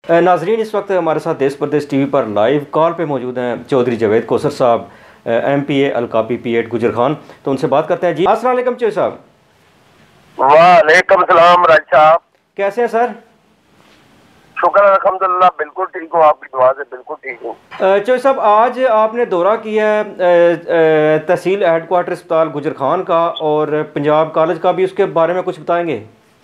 नाजरीन, इस वक्त हमारे साथ देश प्रदेश टीवी पर लाइव कॉल पे मौजूद हैं चौधरी जावेद कौसर साहब, MPA अलकापी P8 गुजर खान। तो उनसे बात करते हैं। जी अस्सलाम वालेकुम चौधरी साहब। वालेकुम सलाम राज साहब, कैसे हैं सर? शुक्र अल्हम्दुलिल्लाह, बिल्कुल ठीक हूँ, आपकी दुआ से बिल्कुल ठीक हूँ। चौधरी साहब, आज आपने दौरा किया है तहसील हेडक्वार्टर अस्पताल गुजर खान का और पंजाब कॉलेज का भी, उसके बारे में कुछ बताएंगे?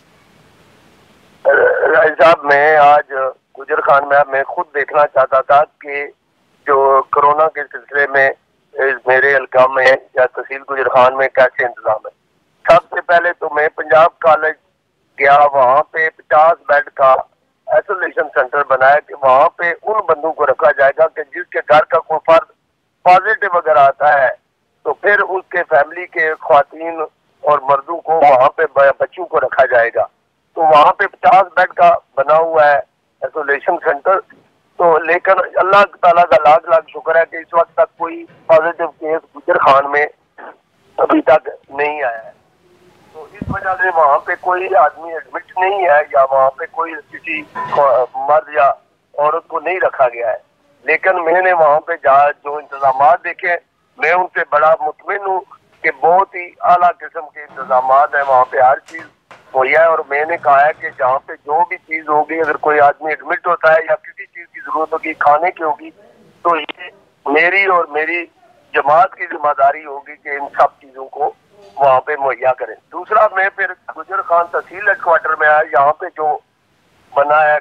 राज साहब, मैं आज गुजर खान में मैं खुद देखना चाहता था कि जो कोरोना के सिलसिले में मेरे इलाका में या तहसील गुजर खान में कैसे इंतजाम है। सबसे पहले तो मैं पंजाब कॉलेज गया, वहाँ पे 50 बेड का आइसोलेशन सेंटर बनाया कि वहाँ पे उन बंदों को रखा जाएगा कि जिसके घर का कोई फर्द पॉजिटिव अगर आता है तो फिर उसके फैमिली के ख्वातीन और मर्दों को वहाँ पे बच्चों को रखा जाएगा। तो वहाँ पे 50 बेड का बना हुआ है आइसोलेशन सेंटर। तो लेकिन अल्लाह ताला का लाख लाख शुक्र है कि इस वक्त तक कोई पॉजिटिव केस गुजर खान में अभी तक नहीं आया है। तो इस वजह से वहाँ पे कोई आदमी एडमिट नहीं है या वहाँ पे कोई किसी मर्द या औरत को नहीं रखा गया है। लेकिन मैंने वहाँ पे जो इंतजाम देखे, मैं उनसे बड़ा मुतमिन हूँ कि बहुत ही आला किस्म के इंतजाम है वहाँ पे, हर चीज मुहैया है। और मैंने कहा है कि जहाँ पे जो भी चीज होगी, अगर कोई आदमी एडमिट होता है या किसी चीज की जरूरत होगी, खाने की होगी, तो ये मेरी और मेरी जमात की जिम्मेदारी होगी कि इन सब चीजों को वहाँ पे मुहैया करें। दूसरा, मैं फिर गुजर खान तहसील हेडक्वार्टर में आया, यहाँ पे जो बना है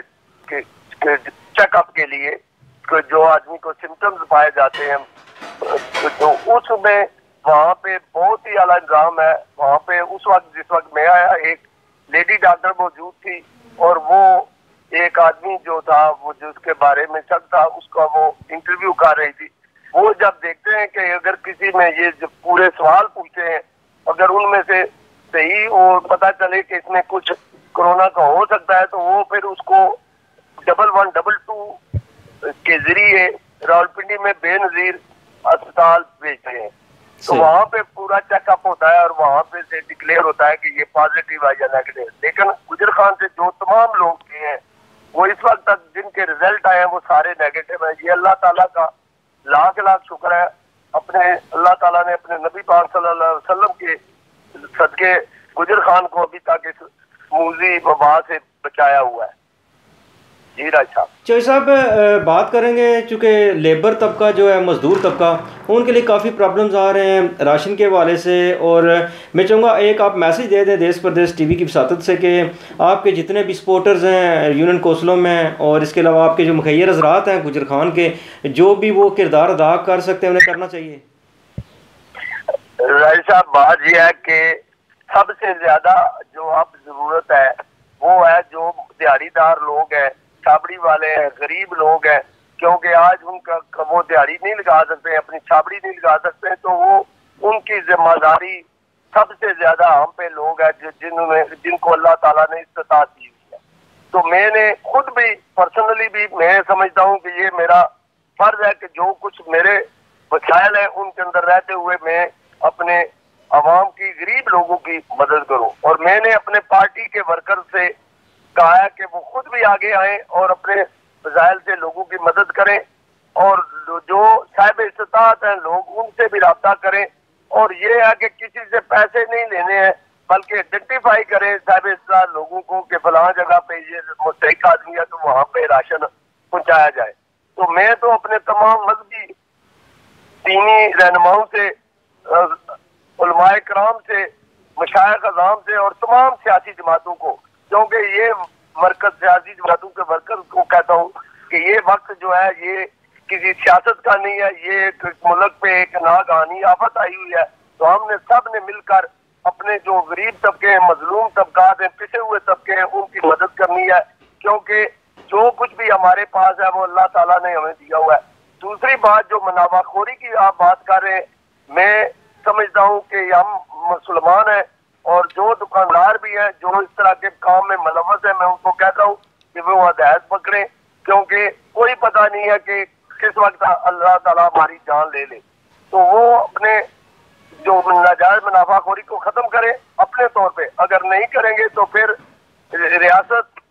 चेकअप के लिए जो आदमी को सिम्टम्स पाए जाते हैं, तो उसमें वहाँ पे बहुत ही आला इंतजाम है। वहाँ पे उस वक्त जिस वक्त मैं आया, एक लेडी डॉक्टर मौजूद थी और वो एक आदमी जो था, वो जिसके बारे में शक था, उसका वो इंटरव्यू कर रही थी। वो जब देखते हैं कि अगर किसी में ये जो पूरे सवाल पूछते हैं, अगर उनमें से सही और पता चले कि इसमें कुछ कोरोना का हो सकता है, तो वो फिर उसको 1122 के जरिए रावलपिंडी में बेनजीर अस्पताल भेजते हैं। तो वहाँ पे पूरा चेकअप होता है और वहाँ पे से डिक्लेयर होता है कि ये पॉजिटिव है या नेगेटिव। लेकिन गुजर खान से जो तमाम लोग गए हैं, वो इस वक्त तक जिनके रिजल्ट आए हैं, वो सारे नेगेटिव है। ये अल्लाह ताला का लाख लाख शुक्र है। अपने अल्लाह ताला ने अपने नबी पाक सल्लल्लाहु अलैहि वसल्लम के सदके गुजर खान को अभी तक इस मूजी वबा से बचाया हुआ है। जी राज साहब। चौधरी साहब, बात करेंगे, चूँकि लेबर तबका जो है, मजदूर तबका, उनके लिए काफ़ी प्रॉब्लम्स आ रहे हैं राशन के हवाले से। और मैं चाहूँगा एक आप मैसेज दे दें देश प्रदेश टीवी की वसातत से कि आपके जितने भी सपोर्टर्स हैं यूनियन कौंसलों में, और इसके अलावा आपके जो मुखैर हज़रात हैं गुजर खान के, जो भी वो किरदार अदा कर सकते हैं उन्हें करना चाहिए। राज साहब, बात यह है कि सबसे ज्यादा जो अब जरूरत है वो है जो दिहाड़ीदार लोग हैं, छाबड़ी वाले हैं, गरीब लोग हैं। क्योंकि आज उनका वो दिहाड़ी नहीं लगा सकते हैं, अपनी छाबड़ी नहीं लगा सकते हैं, तो वो उनकी जिम्मेदारी सबसे ज्यादा हम पे लोग हैं जिनको अल्लाह ताला ने इस्तिताअत दी हुई है। तो मैंने खुद भी पर्सनली भी मैं समझता हूँ कि ये मेरा फर्ज है कि जो कुछ मेरे वसाइल है उनके अंदर रहते हुए मैं अपने अवाम की, गरीब लोगों की मदद करूं। और मैंने अपने पार्टी के वर्कर से कहा है कि वो खुद भी आगे आए और अपने वसाइल से लोगों की मदद करें, और जो साहिब इस्तिताअत हैं लोग, उनसे भी राब्ता करें। और ये है कि किसी से पैसे नहीं लेने हैं, बल्कि आइडेंटिफाई करें साहिब इस्तिताअत लोगों को कि फलां जगह पे ये मुस्तहिक आदमी है, तो वहां पे राशन पहुंचाया जाए। तो मैं तो अपने तमाम मजहबी दीनी रहनुमाओं से, उलमाए कराम से, मशाइख अज़ाम से और तमाम सियासी जमातों को, क्योंकि ये मरकज सियासी जमातों के वर्कर को कहता हूँ कि ये वक्त जो है ये किसी सियासत का नहीं है, ये मुल्क पे एक नागहानी आफत आई हुई है। तो हमने सब ने मिलकर अपने जो गरीब तबके हैं, मजलूम तबकात हैं, पिछे हुए तबके हैं, उनकी मदद करनी है। क्योंकि जो कुछ भी हमारे पास है वो अल्लाह ताला ने हमें दिया हुआ है। दूसरी बात, जो मुनाफाखोरी की आप बात कर रहे हैं, मैं समझता हूँ कि हम मुसलमान हैं और जो दुकानदार भी हैं जो इस तरह के काम में मुलव्वस है, मैं उनको कहता हूँ कि वो हिदायत पकड़े, क्योंकि कोई पता नहीं है कि किस वक्त अल्लाह ताला हमारी जान ले ले। तो वो अपने जो नाजायज मुनाफाखोरी को खत्म करें अपने तौर पे। अगर नहीं करेंगे तो फिर रियासत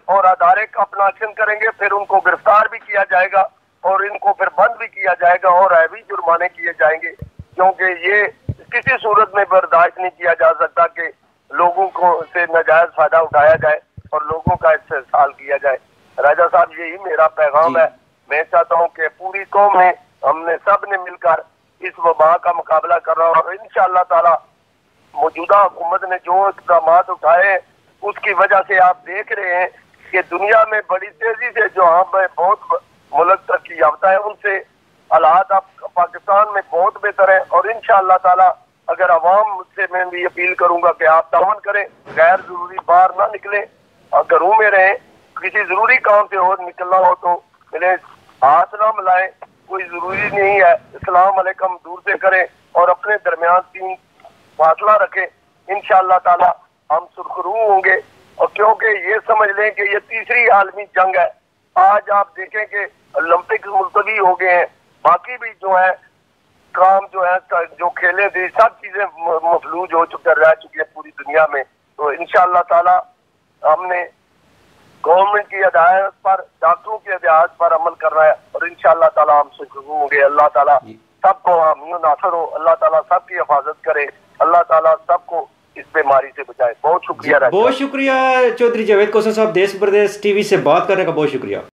اور ادارے اپنا ایکشن کریں گے، پھر ان کو گرفتار بھی کیا جائے گا اور ان کو پھر بند بھی کیا جائے گا اور ہیوی جرمانے کیے جائیں گے، کیونکہ یہ کسی صورت میں برداشت نہیں کیا جا سکتا کہ لوگوں کو سے ناجائز فائدہ اٹھایا جائے اور لوگوں کا استحصال کیا جائے۔ راجہ صاحب یہی میرا پیغام جی ہے۔ میں چاہتا ہوں کہ پوری قوم میں ہم نے سب نے مل کر اس وبا کا مقابلہ کر رہا ہوں، اور انشاءاللہ تعالی موجودہ حکومت نے جو اقدامات اٹھائے ہیں اس کی وجہ سے آپ دیکھ رہے ہیں کہ دنیا میں بڑی تیزی سے جو ہم بہت ملک ترقی یافتہ ہے ان سے حالات اب پاکستان میں بہت بہتر ہے، اور انشاءاللہ تعالی اگر عوام سے میں بھی اپیل کروں گا کہ آپ تعاون کریں، غیر ضروری باہر نہ نکلیں اور گھروں میں رہیں، کسی ضروری کام سے اور نکلنا ہو تو ملے ہاتھ نہ ملائیں، کوئی ضروری نہیں ہے، السلام علیکم دور سے کریں اور اپنے درمیان 3 فاصلہ رکھیں، انشاءاللہ تعالی ہم سرخرو ہوں گے۔ اور کیونکہ یہ سمجھ لیں کہ یہ تیسری عالمی جنگ ہے، آج آپ دیکھیں کہ اولمپک ملتوی ہو گئے ہیں، باقی بھی جو ہے کام جو ہے جو کھیلیں تھی سب چیزیں مفلوج ہو رہ چکی ہیں پوری دنیا میں۔ تو انشاءاللہ تعالی ہم نے گورنمنٹ کی ہدایت پر، ڈاکٹروں کی ہدایت پر عمل کرنا ہے اور انشاءاللہ تعالی ہم سرخرو ہوں گے۔ اللہ تعالی سب کو حامی و ناصر ہو، اللہ تعالیٰ سب کی حفاظت کرے، اللہ تعالیٰ سب کو اس بیماری سے بچائے۔ بہت شکریہ۔ بہت شکریہ چودھری جاوید کوثر صاحب، دیس پردیس ٹی وی سے بات کرنے کا بہت شکریہ۔